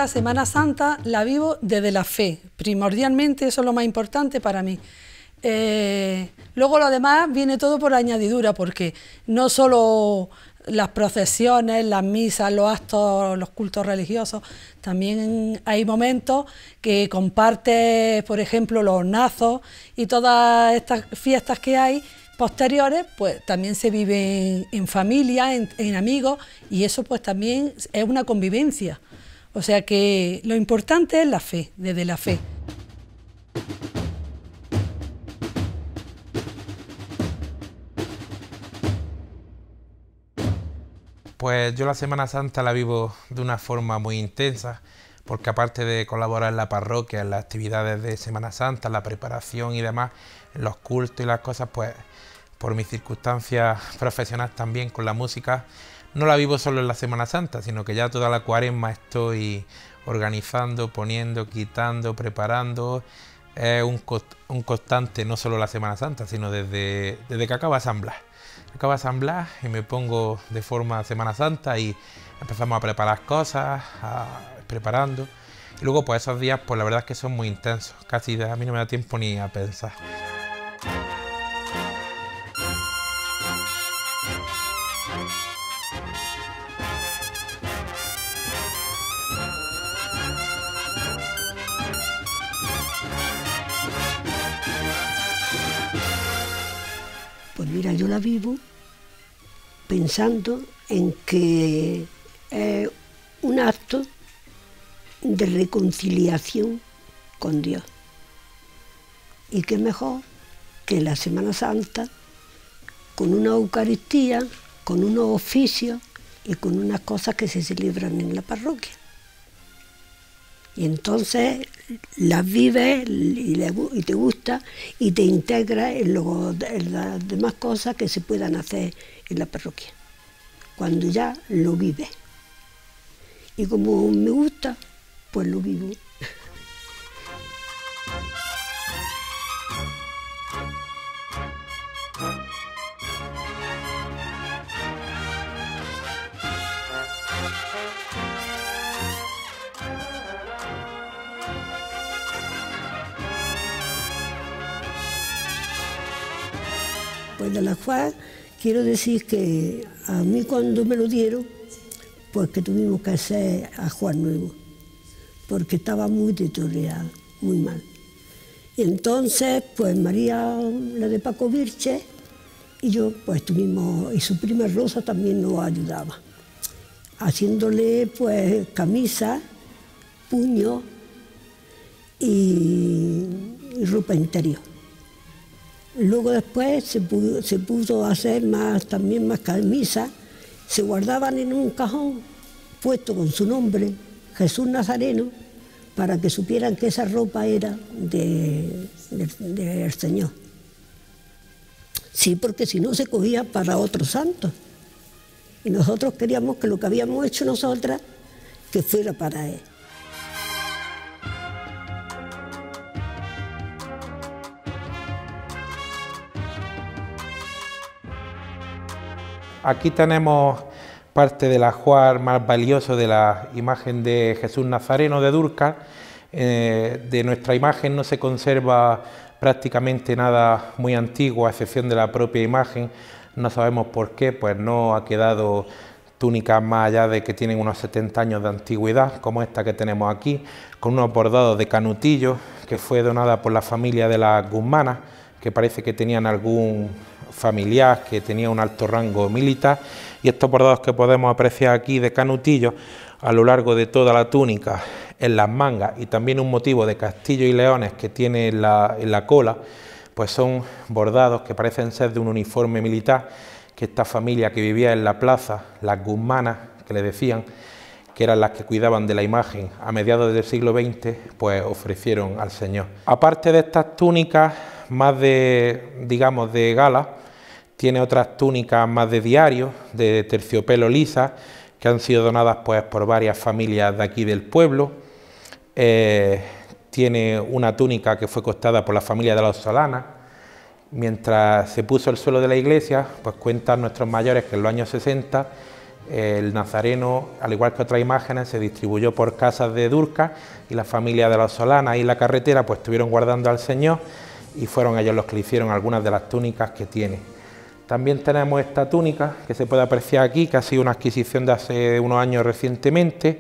la Semana Santa la vivo desde la fe, primordialmente, eso es lo más importante para mí. Luego lo demás viene todo por añadidura, porque no solo las procesiones, las misas, los actos, los cultos religiosos, también hay momentos que compartes, por ejemplo, los hornazos y todas estas fiestas que hay posteriores, pues también se viven en familia, en amigos, y eso pues también es una convivencia. O sea que lo importante es la fe, desde la fe. Pues yo la Semana Santa la vivo de una forma muy intensa, porque aparte de colaborar en la parroquia, en las actividades de Semana Santa, la preparación y demás, en los cultos y las cosas, pues por mis circunstancias profesionales también con la música, no la vivo solo en la Semana Santa, sino que ya toda la Cuaresma estoy organizando, poniendo, quitando, preparando. Es un constante, no solo la Semana Santa, sino desde que acaba San Blas. Acaba San Blas y me pongo de forma Semana Santa y empezamos a preparar cosas, preparando. Y luego pues esos días pues la verdad es que son muy intensos, casi a mí no me da tiempo ni a pensar. Pues mira, yo la vivo pensando en que es un acto de reconciliación con Dios. Y qué mejor que la Semana Santa, con una Eucaristía, con unos oficios y con unas cosas que se celebran en la parroquia. Y entonces las vives y te gusta y te integras en las demás cosas que se puedan hacer en la parroquia, cuando ya lo vives. Y como me gusta, pues lo vivo. Pues de la Juan, quiero decir que a mí cuando me lo dieron, pues que tuvimos que hacer a Juan nuevo, porque estaba muy deteriorado, muy mal. Y entonces, pues María, la de Paco Virche, y yo, pues tuvimos, y su prima Rosa también nos ayudaba, haciéndole pues camisa, puño y ropa interior. Luego después se pudo hacer también más camisas, se guardaban en un cajón puesto con su nombre, Jesús Nazareno, para que supieran que esa ropa era del Señor. Sí, porque si no se cogía para otros santos. Y nosotros queríamos que lo que habíamos hecho nosotras, que fuera para Él. Aquí tenemos parte del ajuar más valioso de la imagen de Jesús Nazareno de Dúrcal. De nuestra imagen no se conserva prácticamente nada muy antiguo, a excepción de la propia imagen. No sabemos por qué, pues no ha quedado túnicas más allá de que tienen unos 70 años de antigüedad, como esta que tenemos aquí, con unos bordados de canutillo, que fue donada por la familia de las Guzmanas, que parece que tenían algún familiar que tenía un alto rango militar, y estos bordados que podemos apreciar aquí de canutillos a lo largo de toda la túnica, en las mangas, y también un motivo de castillos y leones que tiene en la cola, pues son bordados que parecen ser de un uniforme militar que esta familia que vivía en la plaza, las Guzmanas, que le decían, que eran las que cuidaban de la imagen a mediados del siglo XX, pues ofrecieron al Señor. Aparte de estas túnicas más de, digamos, de gala, tiene otras túnicas más de diario, de terciopelo lisa, que han sido donadas pues por varias familias de aquí del pueblo. Tiene una túnica que fue costada por la familia de los Solanas. Mientras se puso el suelo de la iglesia, pues cuentan nuestros mayores que en los años 60 El nazareno, al igual que otras imágenes, se distribuyó por casas de Dúrcal y la familia de los Solanas y la carretera pues estuvieron guardando al Señor y fueron ellos los que le hicieron algunas de las túnicas que tiene. También tenemos esta túnica que se puede apreciar aquí, que ha sido una adquisición de hace unos años recientemente,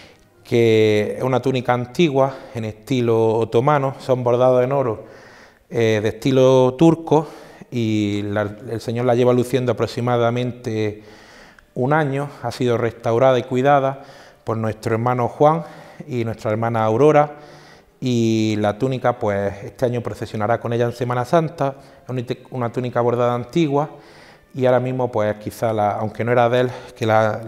que es una túnica antigua en estilo otomano, son bordados en oro de estilo turco y el Señor la lleva luciendo aproximadamente un año, ha sido restaurada y cuidada por nuestro hermano Juan y nuestra hermana Aurora, y la túnica pues este año procesionará con ella en Semana Santa. Es una túnica bordada antigua y ahora mismo pues quizá, aunque no era de él, que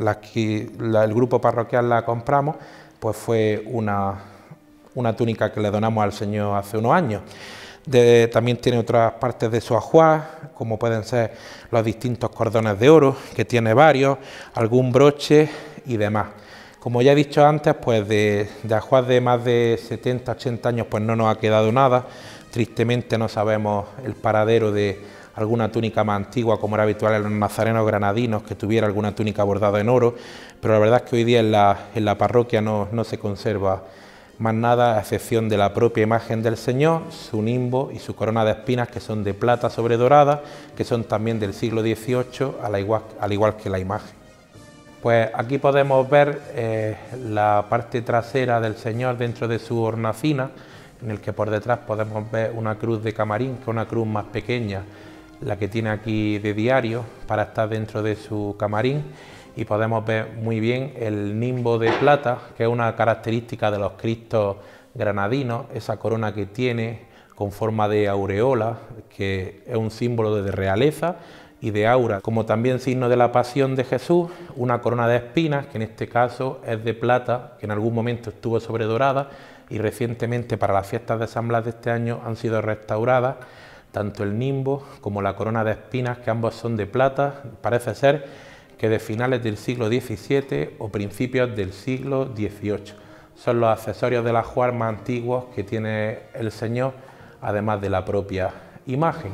el grupo parroquial la compramos, pues fue una túnica que le donamos al Señor hace unos años. También tiene otras partes de su ajuar, como pueden ser los distintos cordones de oro, que tiene varios, algún broche y demás. Como ya he dicho antes, pues de ajuar de más de 70, 80 años pues no nos ha quedado nada. Tristemente no sabemos el paradero de alguna túnica más antigua, como era habitual en los nazarenos granadinos, que tuviera alguna túnica bordada en oro, pero la verdad es que hoy día en la parroquia no se conserva más nada, a excepción de la propia imagen del Señor, su nimbo y su corona de espinas, que son de plata sobre dorada, que son también del siglo XVIII, al igual que la imagen. Pues aquí podemos ver la parte trasera del Señor dentro de su hornacina, en el que por detrás podemos ver una cruz de camarín, que es una cruz más pequeña, la que tiene aquí de diario, para estar dentro de su camarín. Y podemos ver muy bien el nimbo de plata, que es una característica de los Cristos granadinos, esa corona que tiene con forma de aureola, que es un símbolo de realeza y de aura, como también signo de la pasión de Jesús, una corona de espinas, que en este caso es de plata, que en algún momento estuvo sobredorada y recientemente para las fiestas de San Blas de este año han sido restauradas, tanto el nimbo como la corona de espinas, que ambos son de plata, parece ser que de finales del siglo XVII o principios del siglo XVIII. Son los accesorios del ajuar más antiguos que tiene el Señor, además de la propia imagen.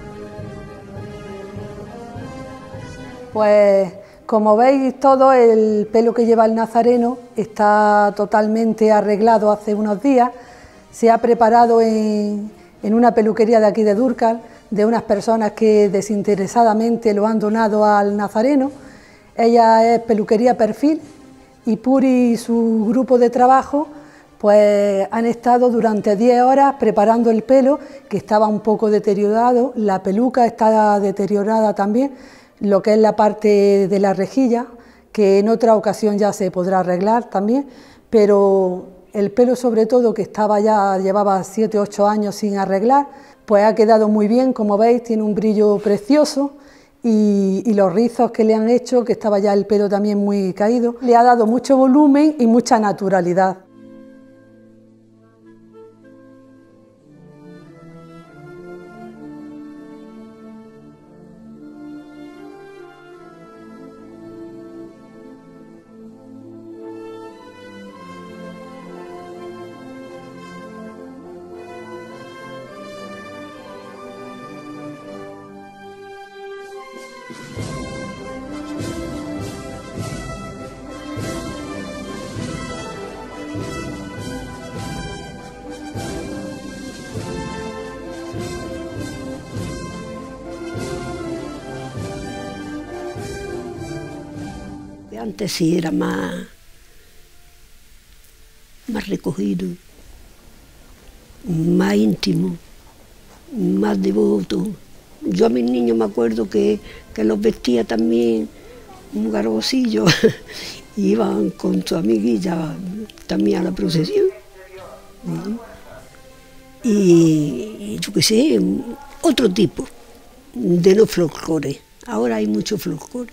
Pues como veis, todo el pelo que lleva el nazareno está totalmente arreglado hace unos días. Se ha preparado en una peluquería de aquí de Dúrcal, de unas personas que desinteresadamente lo han donado al nazareno. Ella es Peluquería Perfil y Puri y su grupo de trabajo pues han estado durante 10 horas preparando el pelo, que estaba un poco deteriorado, la peluca está deteriorada también, lo que es la parte de la rejilla, que en otra ocasión ya se podrá arreglar también, pero el pelo sobre todo, que estaba ya, llevaba 7 o 8 años sin arreglar, pues ha quedado muy bien, como veis, tiene un brillo precioso. Y los rizos que le han hecho, que estaba ya el pelo también muy caído, le ha dado mucho volumen y mucha naturalidad. Antes sí era más recogido, más íntimo, más devoto. Yo a mis niños me acuerdo que los vestía también un garbosillo, iban con su amiguilla también a la procesión. Y yo qué sé, otro tipo de los folclores. Ahora hay mucho folclore.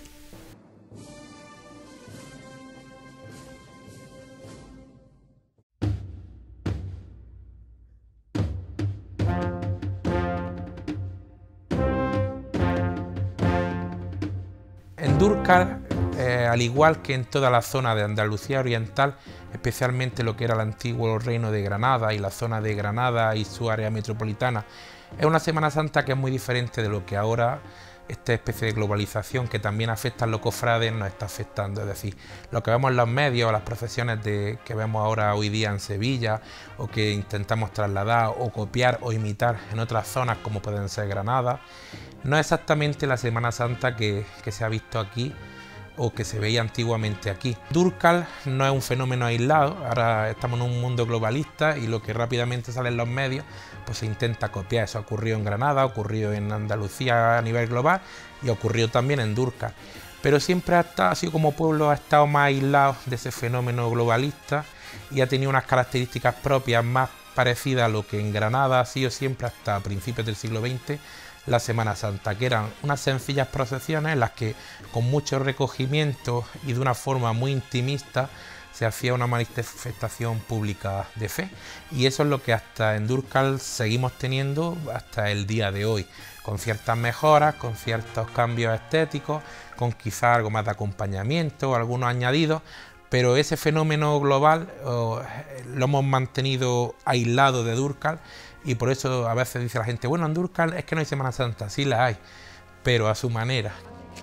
En Dúrcal, al igual que en toda la zona de Andalucía Oriental, especialmente lo que era el antiguo reino de Granada y la zona de Granada y su área metropolitana, es una Semana Santa que es muy diferente de lo que ahora esta especie de globalización que también afecta a los cofrades nos está afectando. Es decir, lo que vemos en los medios, las procesiones que vemos ahora hoy día en Sevilla, o que intentamos trasladar o copiar o imitar en otras zonas como pueden ser Granada, no es exactamente la Semana Santa que se ha visto aquí o que se veía antiguamente aquí. Dúrcal no es un fenómeno aislado, ahora estamos en un mundo globalista y lo que rápidamente sale en los medios pues se intenta copiar. Eso ocurrió en Granada, ocurrió en Andalucía a nivel global y ocurrió también en Dúrcal. Pero siempre ha sido como pueblo, ha estado más aislado de ese fenómeno globalista y ha tenido unas características propias más parecidas a lo que en Granada ha sido siempre hasta principios del siglo XX la Semana Santa, que eran unas sencillas procesiones en las que con mucho recogimiento y de una forma muy intimista se hacía una manifestación pública de fe, y eso es lo que hasta en Dúrcal seguimos teniendo hasta el día de hoy, con ciertas mejoras, con ciertos cambios estéticos, con quizá algo más de acompañamiento, algunos añadidos, pero ese fenómeno global lo hemos mantenido aislado de Dúrcal. Y por eso a veces dice la gente, bueno, en Dúrcal es que no hay Semana Santa. Sí la hay, pero a su manera.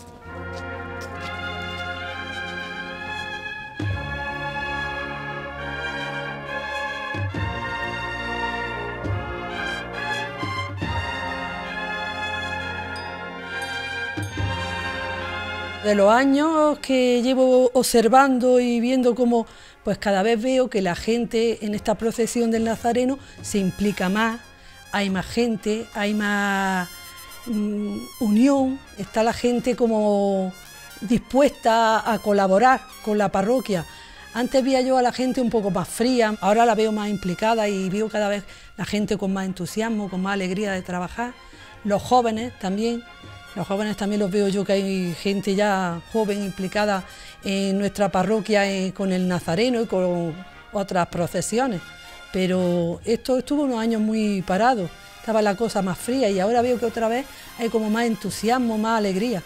De los años que llevo observando y viendo cómo, pues cada vez veo que la gente en esta procesión del Nazareno se implica más, hay más gente, hay más unión, está la gente como dispuesta a colaborar con la parroquia. Antes veía yo a la gente un poco más fría, ahora la veo más implicada y veo cada vez la gente con más entusiasmo, con más alegría de trabajar. Los jóvenes también los veo yo, que hay gente ya joven implicada en nuestra parroquia con el Nazareno y con otras procesiones. Pero esto estuvo unos años muy parado, estaba la cosa más fría y ahora veo que otra vez hay como más entusiasmo, más alegría.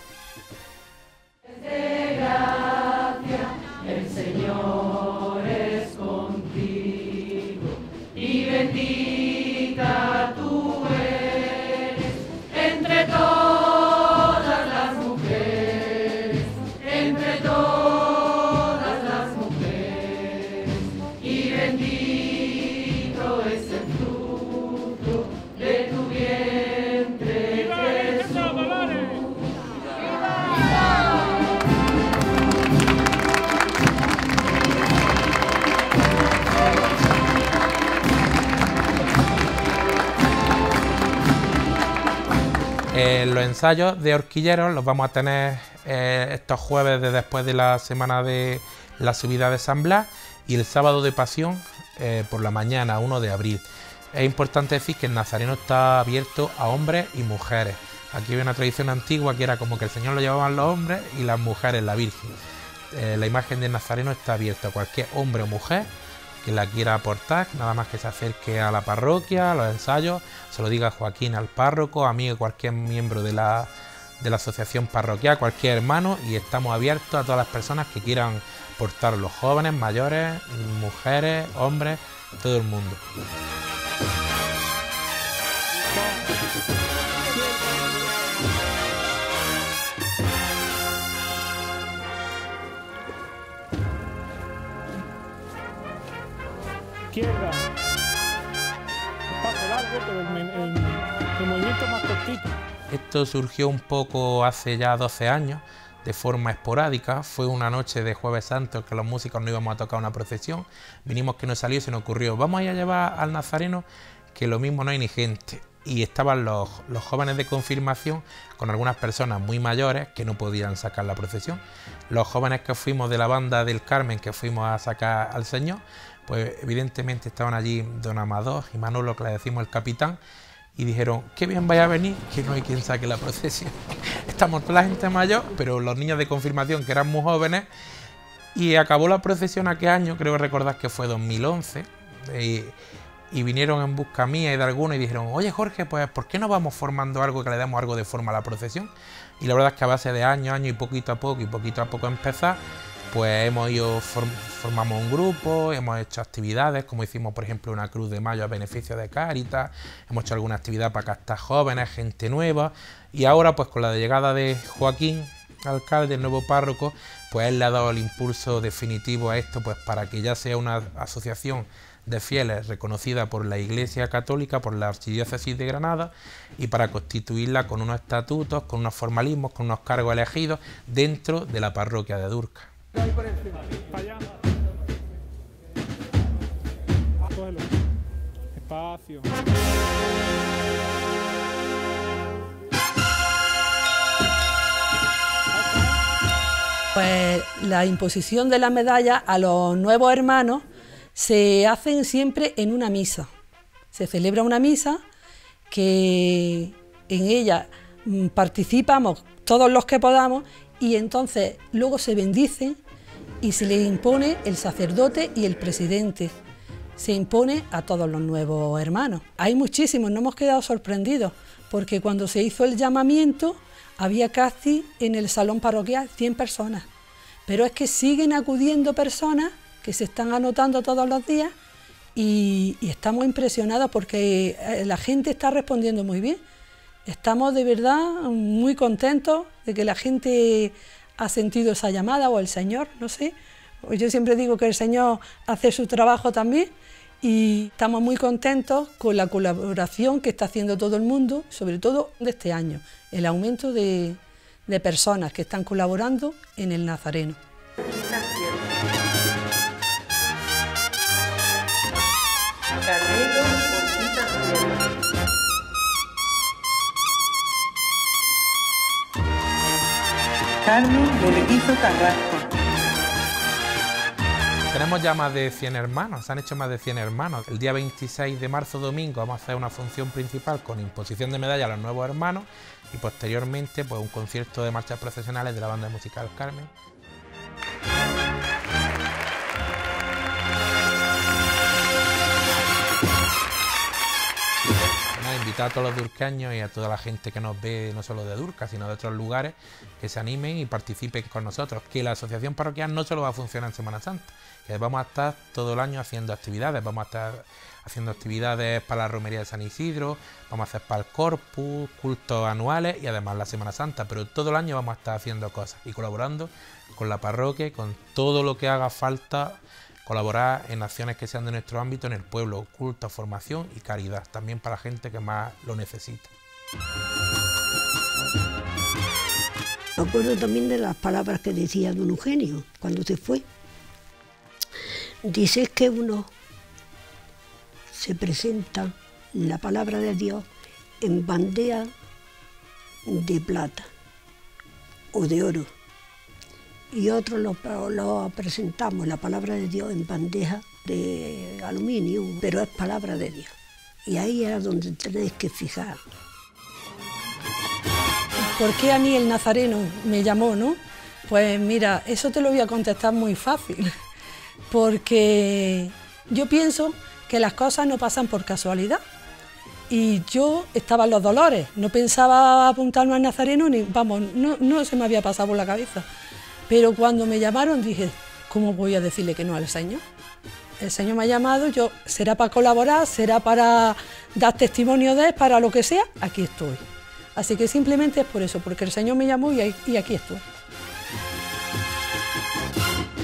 El Señor es contigo y bendita tú eres entre todas las mujeres, y bendito es el fruto de tu vientre, Jesús. Los ensayos de horquilleros los vamos a tener estos jueves de después de la semana de la subida de San Blas y el sábado de Pasión por la mañana, 1 de abril. Es importante decir que el Nazareno está abierto a hombres y mujeres. Aquí había una tradición antigua que era como que el Señor lo llevaban los hombres y las mujeres la Virgen. La imagen del Nazareno está abierta a cualquier hombre o mujer que la quiera aportar, nada más que se acerque a la parroquia, a los ensayos, se lo diga Joaquín al párroco, a mí o cualquier miembro de la asociación parroquial, cualquier hermano, y estamos abiertos a todas las personas que quieran portar, los jóvenes, mayores, mujeres, hombres, todo el mundo. Izquierda, paso largo, pero el movimiento más cortito. Esto surgió un poco hace ya 12 años, de forma esporádica. Fue una noche de Jueves Santo que los músicos no íbamos a tocar una procesión, vinimos que nos salió y se nos ocurrió, vamos a ir a llevar al Nazareno, que lo mismo no hay ni gente. Y estaban los jóvenes de confirmación con algunas personas muy mayores que no podían sacar la procesión. Los jóvenes que fuimos de la banda del Carmen, que fuimos a sacar al Señor, pues evidentemente estaban allí don Amador y Manolo, que le decimos el capitán, y dijeron, qué bien vaya a venir, que no hay quien saque la procesión. Estamos toda la gente mayor, pero los niños de confirmación, que eran muy jóvenes, y acabó la procesión aquel año, creo recordar que fue 2011, y vinieron en busca mía y de alguno y dijeron, oye Jorge, pues ¿por qué no vamos formando algo que le demos algo de forma a la procesión? Y la verdad es que a base de años y poquito a poco empezar, pues formamos un grupo, hemos hecho actividades, como hicimos por ejemplo una cruz de mayo a beneficio de Cáritas, hemos hecho alguna actividad para captar jóvenes, gente nueva, y ahora pues con la llegada de Joaquín, alcalde, el nuevo párroco, pues él le ha dado el impulso definitivo a esto, pues para que ya sea una asociación de fieles reconocida por la Iglesia Católica, por la Archidiócesis de Granada, y para constituirla con unos estatutos, con unos formalismos, con unos cargos elegidos dentro de la parroquia de Durca. Ahí por encima, para allá. Cógelo. Espacio. Pues la imposición de la medalla a los nuevos hermanos se hacen siempre en una misa. Se celebra una misa que en ella participamos todos los que podamos y entonces luego se bendicen y se les impone el sacerdote y el presidente. Se impone a todos los nuevos hermanos. Hay muchísimos, no hemos quedado sorprendidos, porque cuando se hizo el llamamiento había casi en el salón parroquial 100 personas. Pero es que siguen acudiendo personas que se están anotando todos los días y estamos impresionados porque la gente está respondiendo muy bien. Estamos de verdad muy contentos de que la gente ha sentido esa llamada, o el Señor, no sé. Yo siempre digo que el Señor hace su trabajo también y estamos muy contentos con la colaboración que está haciendo todo el mundo, sobre todo de este año, el aumento de personas que están colaborando en el Nazareno. Carmen Bolivizo Carrasco. Tenemos ya más de 100 hermanos, se han hecho más de 100 hermanos. El día 26 de marzo, domingo, vamos a hacer una función principal con imposición de medalla a los nuevos hermanos y posteriormente pues un concierto de marchas procesionales de la banda musical Carmen. Invitar a todos los durqueños y a toda la gente que nos ve, no solo de Durca, sino de otros lugares, que se animen y participen con nosotros. Que la asociación parroquial no solo va a funcionar en Semana Santa, que vamos a estar todo el año haciendo actividades. Vamos a estar haciendo actividades para la romería de San Isidro, vamos a hacer para el Corpus, cultos anuales y además la Semana Santa. Pero todo el año vamos a estar haciendo cosas y colaborando con la parroquia y con todo lo que haga falta. Colaborar en acciones que sean de nuestro ámbito en el pueblo, culto, formación y caridad, también para la gente que más lo necesita. Me acuerdo también de las palabras que decía don Eugenio cuando se fue. Dice que uno se presenta la palabra de Dios en bandeja de plata o de oro. Y otros lo presentamos, la palabra de Dios, en bandeja de aluminio, pero es palabra de Dios. Y ahí era donde tenéis que fijar. ¿Por qué a mí el Nazareno me llamó, no? Pues mira, eso te lo voy a contestar muy fácil, porque yo pienso que las cosas no pasan por casualidad. Y yo estaba en los Dolores, no pensaba apuntarme al Nazareno, ni vamos, no se me había pasado por la cabeza. Pero cuando me llamaron dije, ¿cómo voy a decirle que no al Señor? El Señor me ha llamado, yo será para colaborar, será para dar testimonio de él, para lo que sea, aquí estoy. Así que simplemente es por eso, porque el Señor me llamó y aquí estoy.